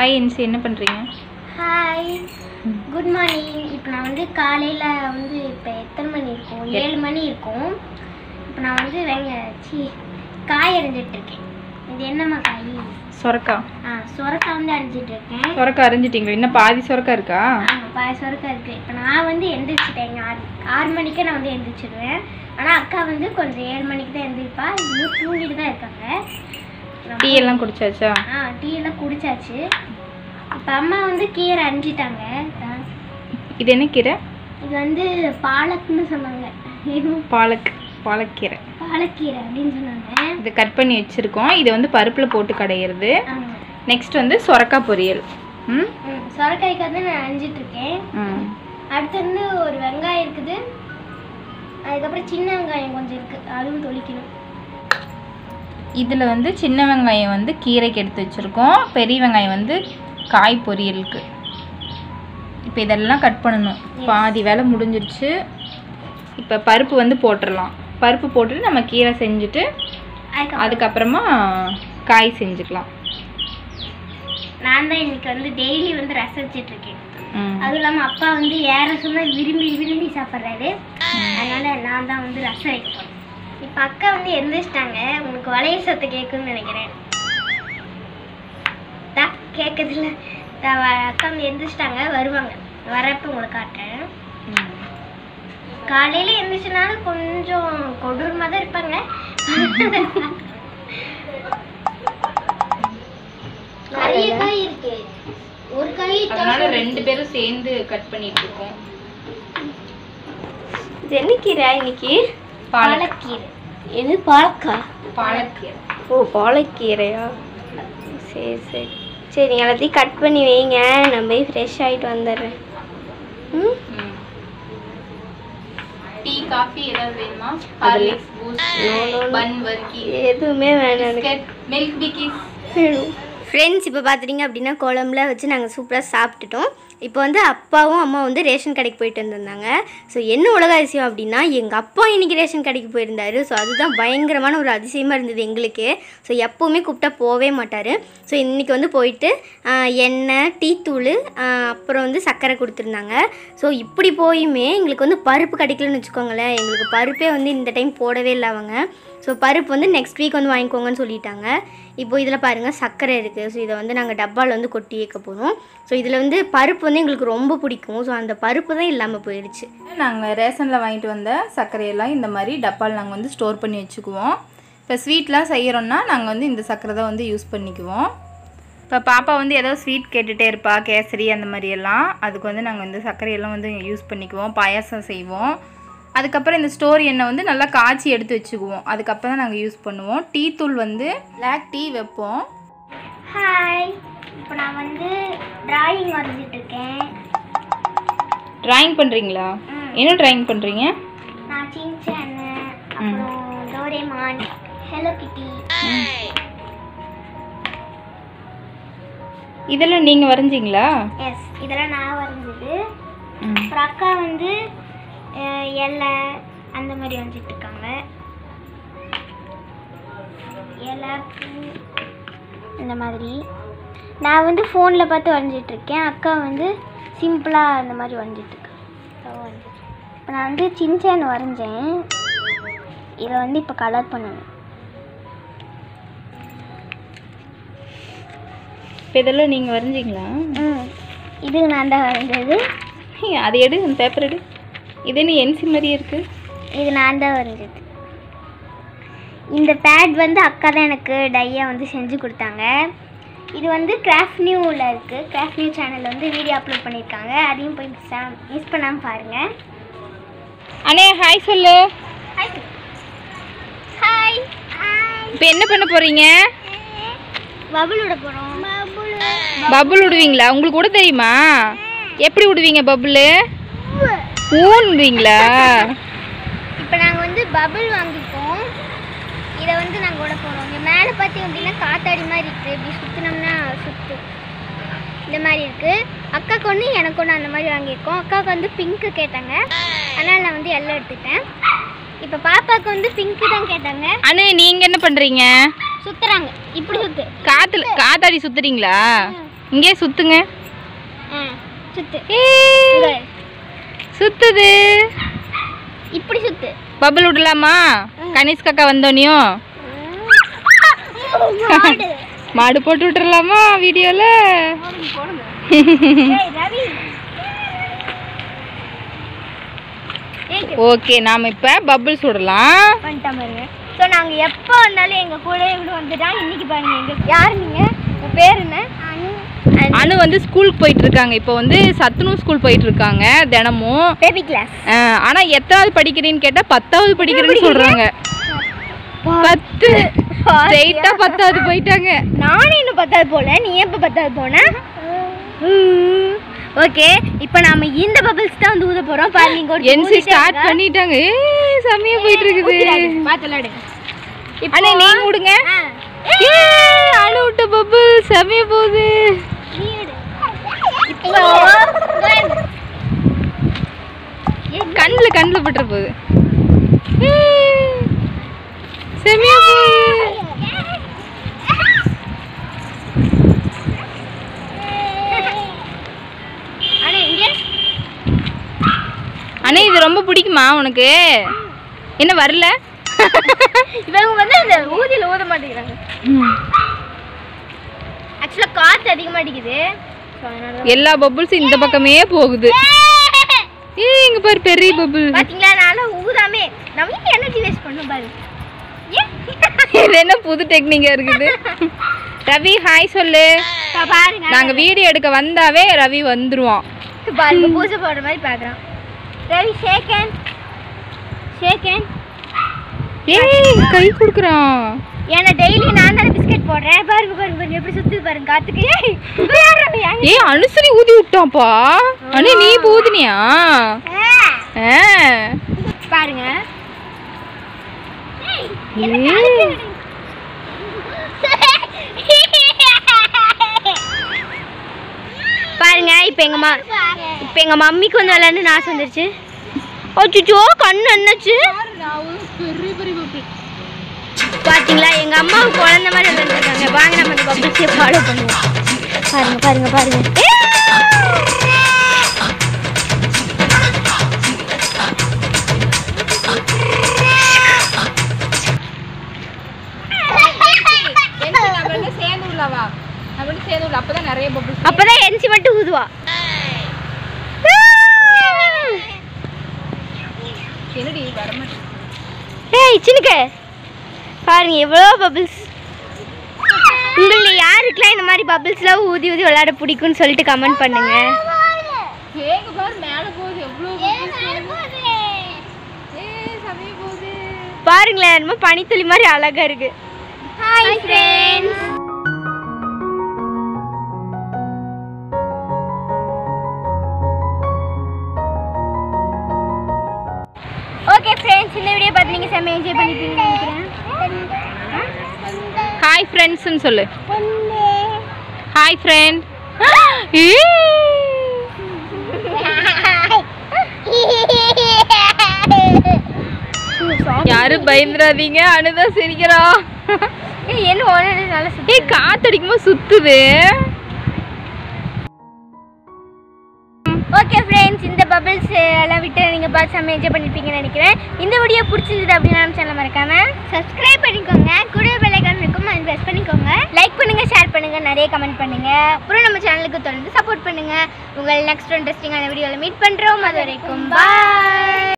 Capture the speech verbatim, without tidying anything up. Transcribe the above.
Hi இன்சி, என்ன பண்ணுறீங்க? Hi, good morning. இப்போ நான் வந்து காலையில் வந்து இப்போ எத்தனை மணி இருக்கும்? ஏழு மணி இருக்கும். இப்போ நான் வந்து வெங்க சி காய் அரிஞ்சிட்ருக்கேன். இது என்னம்மா காய்? சொரக்கா. ஆ, சொரக்காய் வந்து அரிஞ்சிட்ருக்கேன். சொரக்கா அரிஞ்சிட்டிங்களா? இன்னும் பாதி சொரக்கா இருக்கா? ஆமாம், பாதி சொரக்காய் இருக்குது. இப்போ நான் வந்து எந்திரிச்சிட்டேங்க. ஆறு ஆறு மணிக்கே நான் வந்து எந்திரிச்சிடுவேன். ஆனால் அக்கா வந்து கொஞ்சம் ஏழு மணிக்கு தான் எந்திரிப்பா. இன்னும் தூங்கிட்டு தான் இருக்காங்க. டீ எல்லாம் குடிச்சாச்சா? ஆ, டீ எல்லாம் குடிச்சாச்சு. இப்போ அம்மா வந்து கீரை அரிஞ்சிட்டாங்க. இது என்ன கீரை? இது வந்து பாலக்குன்னு சொன்னாங்க. பாலக் பாலக்கீரை பாலக்கீரை அப்படின்னு சொன்னாங்க. இது கட் பண்ணி வச்சுருக்கோம். இது வந்து பருப்பில் போட்டு கடையிறது. ஆமாம். நெக்ஸ்ட் வந்து சொரக்கா பொரியல். ம் ம் சொரக்காய்க்கு வந்து நான் அரிஞ்சிட்ருக்கேன். ம் அடுத்து வந்து ஒரு வெங்காயம் இருக்குது. அதுக்கப்புறம் சின்ன வெங்காயம் கொஞ்சம் இருக்குது, அதுவும் தொளிக்கணும். இதில் வந்து சின்ன வெங்காயம் வந்து கீரைக்கு எடுத்து வச்சுருக்கோம். பெரிய வெங்காயம் வந்து காய் பொரியலுக்கு. இப்போ இதெல்லாம் கட் பண்ணணும். பாதி வேலை முடிஞ்சிருச்சு. இப்போ பருப்பு வந்து போட்டுடலாம். பருப்பு போட்டுட்டு நம்ம கீரை செஞ்சுட்டு அதுக்கப்புறமா காய் செஞ்சுக்கலாம். நான் தான் இன்னைக்கு வந்து டெய்லி வந்து ரசம் வச்சிட்ருக்கேன். அதுவும் இல்லாமல் அப்பா வந்து ஏற சொன்னால் விரும்பி விரும்பி சாப்பிட்றாரு. அதனால் நான் தான் வந்து ரசம் வைப்பேன். இப்போ அக்கா வந்து எந்திரிச்சிட்டாங்க. உங்களுக்கு வளைய சத்து கேட்குன்னு நினைக்கிறேன். தா கேட்குறதுல அக்கா வந்து எந்திரிச்சிட்டாங்க, வருவாங்க. வரப்போ உங்களுக்கு காட்டுறேன். காலையில் எந்திரிச்சனாலும் கொஞ்சம் கொடூரமாக தான் இருப்பாங்க. நிறைய காய் இருக்கு. ஒரு காய் அதனால ரெண்டு பேரும் சேர்ந்து கட் பண்ணிட்டு இருக்கோம். இது என்ன கீரை இன்னைக்கு? பாலக்கீரை. எது? பாலக்கா? பாலக்கீரை. ஓ, பாலக்கீரையா? சரி சரி சரி, நீங்கள் எல்லாத்தையும் கட் பண்ணி வைங்க. நான் போய் ஃப்ரெஷ் ஆகிட்டு வந்துடுறேன். ம் டீ காஃபி ஏதாவது வேணுமா? ஹார்லிக்ஸ், பூஸ்ட், பன், வர்க்கி எதுவுமே வேணாம். மில்க் பிக்கிஸ் வேணும். ஃப்ரெண்ட்ஸ், இப்போ பார்த்துட்டிங்க அப்படின்னா குழம்புல வச்சு நாங்கள் சூப்பராக சாப்பிட்டுட்டோம். இப்போ வந்து அப்பாவும் அம்மா வந்து ரேஷன் கடைக்கு போயிட்டு வந்திருந்தாங்க. ஸோ என்ன உலக அதிசயம் அப்படின்னா, எங்கள் அப்பா இன்றைக்கி ரேஷன் கடைக்கு போயிருந்தார். ஸோ அதுதான் பயங்கரமான ஒரு அதிசயமாக இருந்தது எங்களுக்கு. ஸோ எப்போவுமே கூப்பிட்டா போகவே மாட்டார். ஸோ இன்றைக்கி வந்து போயிட்டு எண்ணெய், டீத்தூள், அப்புறம் வந்து சர்க்கரை கொடுத்துருந்தாங்க. ஸோ இப்படி போயுமே எங்களுக்கு வந்து பருப்பு கிடைக்கலன்னு வச்சுக்கோங்களேன். எங்களுக்கு பருப்பே வந்து இந்த டைம் போடவே இல்லை அவங்க. ஸோ பருப்பு வந்து நெக்ஸ்ட் வீக் வந்து வாங்கிக்கோங்கன்னு சொல்லிட்டாங்க. இப்போ இதில் பாருங்கள் சர்க்கரை இருக்குது. ஸோ இதை வந்து நாங்கள் டப்பாவில் வந்து கொட்டி வைக்க போகிறோம். ஸோ இதில் வந்து பருப்பு வந்து எங்களுக்கு ரொம்ப பிடிக்கும். ஸோ அந்த பருப்பு தான் இல்லாமல் போயிடுச்சு. நாங்கள் ரேஷனில் வாங்கிட்டு வந்த சர்க்கரையெல்லாம் இந்த மாதிரி டப்பாவில் நாங்கள் வந்து ஸ்டோர் பண்ணி வச்சுக்குவோம். இப்போ ஸ்வீட்லாம் செய்கிறோன்னா நாங்கள் வந்து இந்த சர்க்கரை தான் வந்து யூஸ் பண்ணிக்குவோம். இப்போ பாப்பா வந்து ஏதோ ஸ்வீட் கேட்டுகிட்டே இருப்பா, கேசரி அந்த மாதிரியெல்லாம். அதுக்கு வந்து நாங்கள் வந்து சர்க்கரையெல்லாம் வந்து யூஸ் பண்ணிக்குவோம். பாயாசம் செய்வோம். அதுக்கப்புறம் இந்த ஸ்டோர் எண்ணெய் வந்து நல்லா காய்ச்சி எடுத்து வச்சுக்குவோம். அதுக்கப்புறம் தான் நாங்கள் யூஸ் பண்ணுவோம். டீ தூள் வந்து பிளாக் டீ வைப்போம். ஹாய், இப்போ நான் வந்து டிராயிங் வரைஞ்சிட்ருக்கேன். ட்ராயிங் பண்ணுறீங்களா? என்ன ட்ராயிங் பண்ணுறீங்க? நான் சின்சான், அப்புறம் டோரேமான், ஹலோ கிட்டி. இதெல்லாம் நீங்கள் வரைஞ்சிங்களா? எஸ், இதெல்லாம் நான் வரைஞ்சது. அப்புறம் அக்கா வந்து எலை அந்த மாதிரி வரைஞ்சிட்டு இருக்காங்க. இலை, பூ இந்த மாதிரி. நான் வந்து ஃபோனில் பார்த்து வரைஞ்சிட்ருக்கேன். அக்கா வந்து சிம்பிளாக அந்த மாதிரி வரைஞ்சிட்ருக்கேன். இப்போ நான் வந்து சின்சான் வரைஞ்சேன். இதை வந்து இப்போ கலர் பண்ணணும். இப்போ இதெல்லாம் நீங்கள் வரைஞ்சிங்களா? ம், இது நான் தான் வரைஞ்சது. அது எடு, அந்த பேப்பர் எடு. இது என்ன என்சி மாதிரியே இருக்குது? இது நான் தான் வரைஞ்சது. இந்த பேட் வந்து அக்கா தான் எனக்கு டையாக வந்து செஞ்சு கொடுத்தாங்க. இது வந்து கிராஃப்ட் நியூவில் இருக்குது. கிராஃப்ட் நியூ சேனலில் வந்து வீடியோ அப்லோட் பண்ணியிருக்காங்க. அதையும் போய் மிஸ் பண்ணாமல் பாருங்கள். அண்ணே ஹாய் சொல்லு. Hi hi. இப்போ என்ன பண்ண போகிறீங்க? பபுள் விட போகிறோம். பபுள் பபுள் விடுவீங்களா? உங்களுக்கு கூட தெரியுமா? எப்படி விடுவீங்க பபுள்? ஊன்வீங்களா? இப்போ நாங்கள் வந்து பபுள் வாங்கிப்போம். இதை வந்து நாங்கள் விட போகிறோம். இங்கே மேலே பார்த்தீங்க அப்படின்னா காத்தாடி மாதிரி இருக்குது. இப்படி சுற்றினோம்னா சுற்றும். இந்த மாதிரி இருக்குது. அக்காவுக்கு ஒன்று எனக்கு ஒன்று அந்த மாதிரி வாங்கியிருக்கோம். அக்காவுக்கு வந்து பிங்க்கு கேட்டாங்க, அதனால் நான் வந்து எல்லாம் எடுத்துட்டேன். இப்போ பாப்பாவுக்கு வந்து பிங்க்கு தான் கேட்டாங்க. அண்ணே நீங்கள் என்ன பண்ணுறீங்க? சுற்றுறாங்க. இப்படி சுற்று. காற்றுல காத்தாடி சுற்றுறீங்களா? இங்கே சுத்துங்க. சுத்து. சுத்துது. இப்படி சுத்து. பபிள் விடலாமா? கணேஷ் காக்கா வந்தோனியும் மாடு போட்டு விட்டுறலாமா வீடியோல? ஓகே, நாம இப்ப பபிள்ஸ் விடலாம். பண்ணிட்டோம் பாருங்க. ஸோ நாங்கள் எப்போ வந்தாலும் எங்கள் கூட இவ்வளோ வந்துட்டாங்க. இன்னைக்கு பாருங்க, எங்கள் யார் நீங்கள்? உங்கள் பேர் என்ன? அனு வந்து ஸ்கூலுக்கு போயிட்டு இருக்காங்க. இப்போ வந்து சத்துணவு ஸ்கூல் போயிட்டு இருக்காங்க தினமும். Baby class. ஆனா எத்தாவது படிக்கிறேன்னு கேட்டா பத்தாவது படிக்கிறேன்னு சொல்றாங்க. பத்து ஸ்ட்ரெயிட்டா பத்தாவது போயிட்டாங்க. நானும் இன்னும் பத்தாவது போல. நீ எப்போ பத்தாவது போன? ஓகே, இப்போ நாம இந்த பபிள்ஸ் தான் வந்து ஊத போறோம். பாருங்க, என்சி ஸ்டார்ட் பண்ணிட்டாங்க. ஏய் செமையா போயிட்டு இருக்குது. பாத்துலாடு. அண்ணே நீங்க விடுங்க. ஏய் அனு விட்ட பபிள் செமையா போகுது. இப்போ கண்ணுல கண்ணுல பட்டுற போகுது. செமையா போகுது. அண்ணே இது ரொம்ப பிடிக்குமா உனக்கு? என்ன வரல? இவங்க வந்து அந்த ஊதியில ஊத மாட்டேங்கிறாங்க. ஆக்சுவலா காத்து அதிகமா அடிக்குது. எல்லா பபிள்ஸும் இந்த பக்கமே போகுது. ஏய் இங்க பாரு பெரிய பபிள். பாத்தீங்களா, நாள ஊதாமே நம்ம எனர்ஜி வேஸ்ட் பண்ணோம் பாரு. இது என்ன புது டெக்னிக்கா இருக்குது? ரவி ஹாய் சொல்லு. பாருங்க, நாங்க வீடியோ எடுக்க வந்தாவே ரவி வந்துருவான். பாருங்க பூஜை போடுற மாதிரி பாக்குறான். Ravi shake hand. Shake hand. ஏய் கை குடுக்குறான். ஏன்னா டெய்லி நான் தான பிஸ்கட் போடுறேன். பாருங்க பாருங்க பாருங்க எப்படி சுத்துது பாருங்க காத்துக்கு. ஏய் ஏய் அனுசரி ஊதி விட்டான்ப்பா. அண்ணே நீ ஊதினியா? பாருங்க. பாருங்க இப்போ எங்க மா இப்போ எங்க மம்மிக்கு வந்து விளையாண்டு நாசம் வந்துருச்சு. அச்சோ கண்ணு என்னாச்சு பாத்தீங்களா? எங்க அம்மா குழந்தை மாதிரி விளையாண்டுருக்காங்க. வாங்க நம்ம இந்த பபிள்ஸே ஃபாலோ பண்ணுவோம். பாருங்க பாருங்க பாருங்க. அப்பதான் என்சி மட்டும் ஊதுவா. ஏய் சின்னுக்கு பாருங்க எவ்வளோ பபிள்ஸ். உங்களில் யாருக்கெல்லாம் இந்த மாதிரி பபிள்ஸ்லாம் ஊதி ஊதி விளையாட பிடிக்கும்னு சொல்லிட்டு கமெண்ட் பண்ணுங்க. பாருங்களேன் என்னமோ பனித்துளி மாதிரி அழகா இருக்கு. Hi friends. ஓகே ஃப்ரெண்ட்ஸ், இந்த வீடியோ பார்த்து நீங்கள் செம்ம என்ஜாய் பண்ணிப்பீங்கன்னு நினைக்கிறேன். ஹாய் ஃப்ரெண்ட்ஸ்னு சொல்லு. Hi friend. யாரும் பயந்துடாதீங்க, அனுதான் சிரிக்கிறா. என்ன ஒன்று நல்லா சுத்தி காத்தடிக்குமா சுத்துது. ஓகே ஃப்ரெண்ட்ஸ், இந்த பபிள்ஸ் எல்லாம் விட்டு நீங்கள் பார்த்து செம்ம என்ஜாய் பண்ணிப்பீங்கன்னு நினைக்கிறேன். இந்த வீடியோ பிடிச்சிருந்தது அப்படின்னா நம்ம சேனல் மறக்காம சப்ஸ்கிரைப் பண்ணிக்கோங்க. கூட பெல் ஐகான் இருக்கும், அது ப்ரெஸ் பண்ணிக்கோங்க. லைக் பண்ணுங்கள், ஷேர் பண்ணுங்கள், நிறைய கமெண்ட் பண்ணுங்கள். அப்புறம் நம்ம சேனலுக்கு தொடர்ந்து சப்போர்ட் பண்ணுங்கள். உங்கள் நெக்ஸ்ட் இன்ட்ரெஸ்டிங்கான வீடியோவில் மீட் பண்ணுறோம். அது வரைக்கும் பாய்.